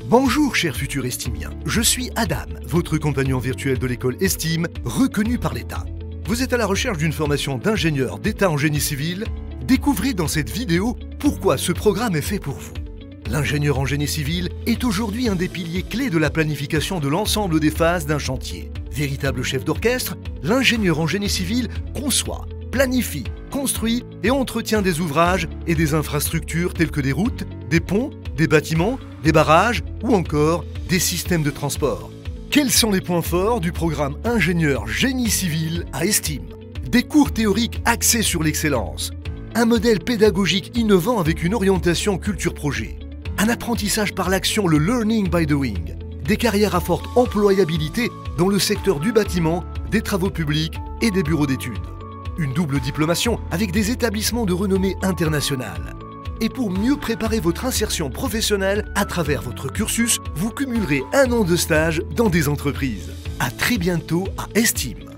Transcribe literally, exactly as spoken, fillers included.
Bonjour chers futurs estimiens, je suis Adam, votre compagnon virtuel de l'école Estime, reconnu par l'État. Vous êtes à la recherche d'une formation d'ingénieur d'État en génie civil? Découvrez dans cette vidéo pourquoi ce programme est fait pour vous. L'ingénieur en génie civil est aujourd'hui un des piliers clés de la planification de l'ensemble des phases d'un chantier. Véritable chef d'orchestre, l'ingénieur en génie civil conçoit, planifie, construit et entretient des ouvrages et des infrastructures telles que des routes, des ponts, des bâtiments, des barrages ou encore des systèmes de transport. Quels sont les points forts du programme ingénieur génie civil à Estime? Des cours théoriques axés sur l'excellence, un modèle pédagogique innovant avec une orientation culture-projet, un apprentissage par l'action, le learning by doing, des carrières à forte employabilité dans le secteur du bâtiment, des travaux publics et des bureaux d'études. Une double diplomation avec des établissements de renommée internationale. Et pour mieux préparer votre insertion professionnelle à travers votre cursus, vous cumulerez un an de stage dans des entreprises. À très bientôt à Estime.